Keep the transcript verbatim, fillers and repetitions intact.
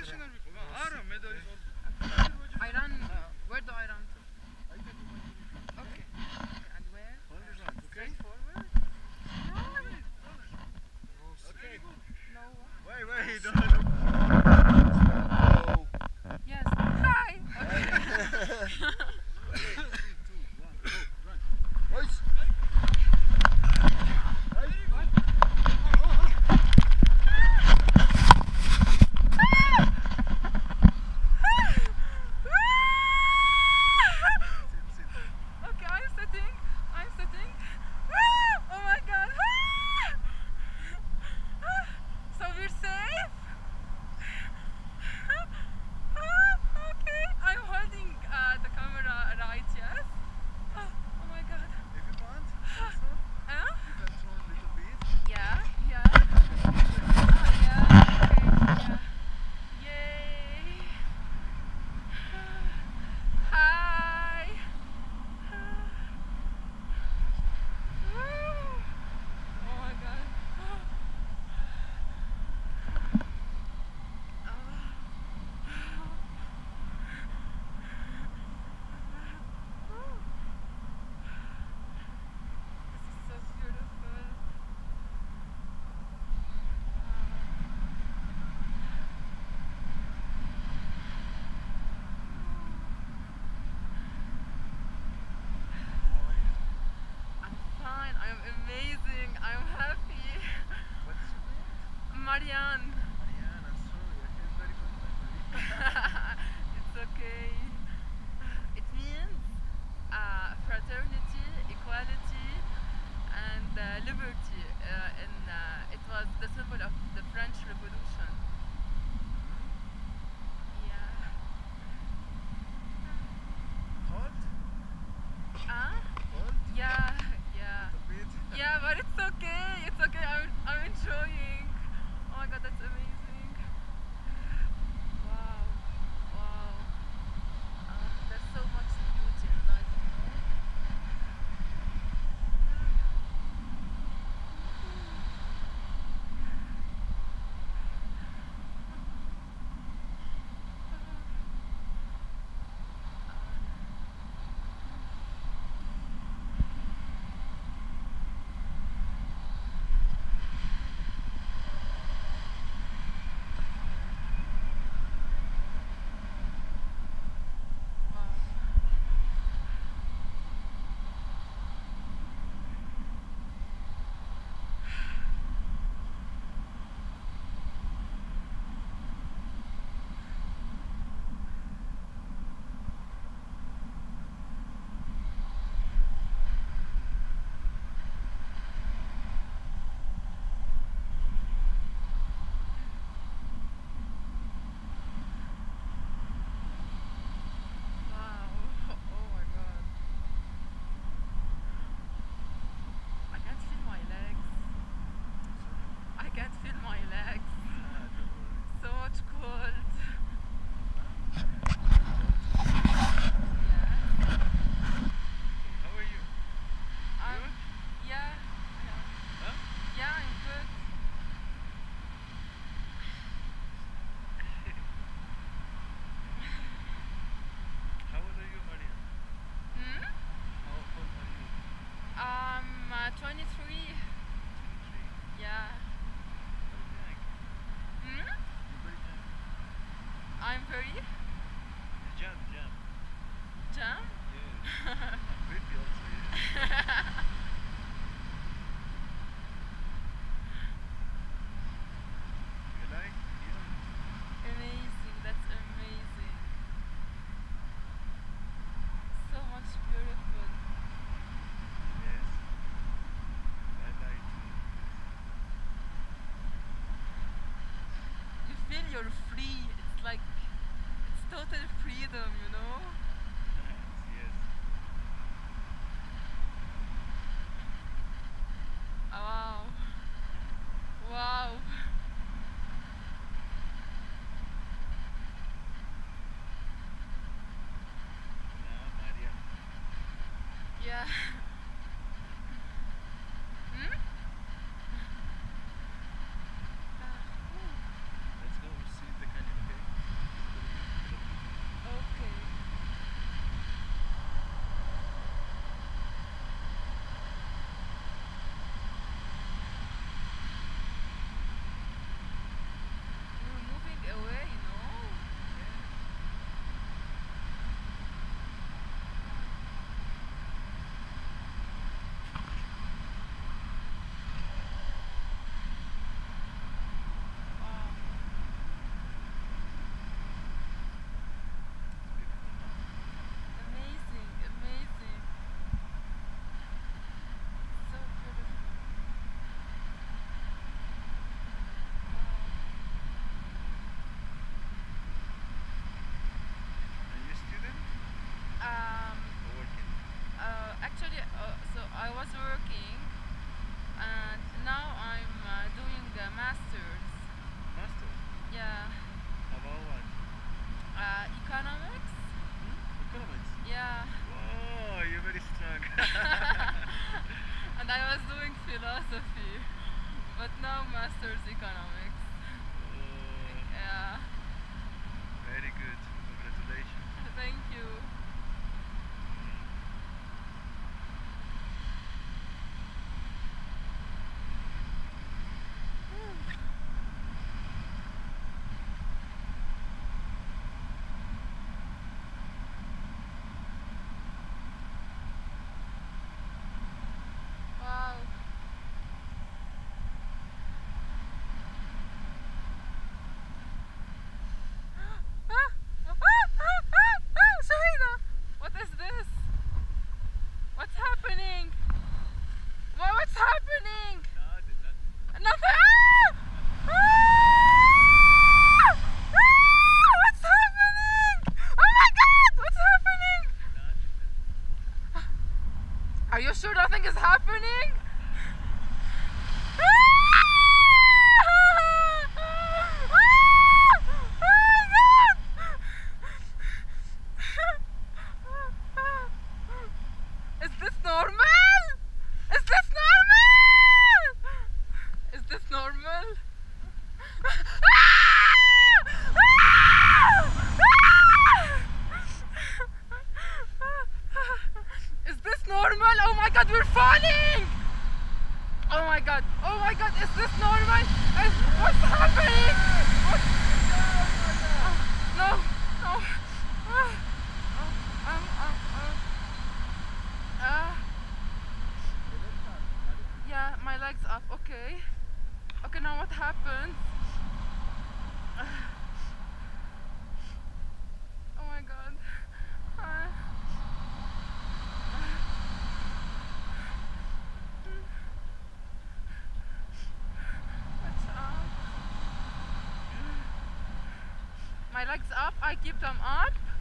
I run. Uh, where do I run to? Okay. And where? Straight forward? No. Wait, wait, don't look. Yes. Hi. Okay. Okay, I'm sitting. I'm sitting. Oh my god. So we're safe? Okay. I'm holding uh, the camera right, yes? Oh, oh my god. If you want, also, Huh? you can turn a little bit. Yeah, yeah. Oh, yeah. Okay, yeah. Yay. Hi. Oh my god. This is so beautiful. I'm fine. I'm amazing. I'm happy. What is your name? Marianne. Marianne, I'm sorry, I have very good memory. It's okay. It means uh, fraternity, equality, and uh, liberty. Uh, and uh, it was the symbol of the French Revolution. Yeah. Cold? Ah? Cold? Yeah, yeah. A bit? Yeah, but it's okay. It's okay. I'm, I'm enjoying. Oh my god, that's amazing. Wow. Wow. Uh, there's so much beauty in life, you know? Wow. Wow. Oh my god. I can't feel my legs. I can't feel my legs. Ah, don't worry. So much cold. Yeah. How are you? I'm, Good? yeah. Yeah. Huh? Yeah, I'm good. How old are you, Marianne? Hmm? How old are you? I'm uh, twenty-three. twenty-three. Yeah. Very young. Hmm? You're very young. I'm very Jam, jam. jam. Yes. I'm pretty also, yes. You like here? Amazing. That's amazing. So much beautiful. Yes. I like You feel you're free. It's like it's total freedom, you know? yes. Wow. Wow. Now, Marianne. Yeah. Hmm? Ah, Let's go see the canyon, okay? psychology, but now master's economics. Uh, Yeah, very good. Congratulations. thank you. Wow. Ah, ah, ah, ah, ah, Shahida, what is this? What's happening? What, what's happening? Nothing, nothing. Nothing. Ah! Ah! Ah! What's happening? Oh my God! What's happening? Nothing. Are you sure nothing is happening? Ah! Ah! Oh my God! Is this normal? Is this normal? Is this normal? Is this normal? Oh my God, we're falling! Oh my God, oh my God, is this normal? Is, what's happening? What's, no, no. Oh, um, um, um, uh, yeah, my leg's up, okay. Okay, now what happens? Oh my God. Uh, what's up? My legs up, I keep them up.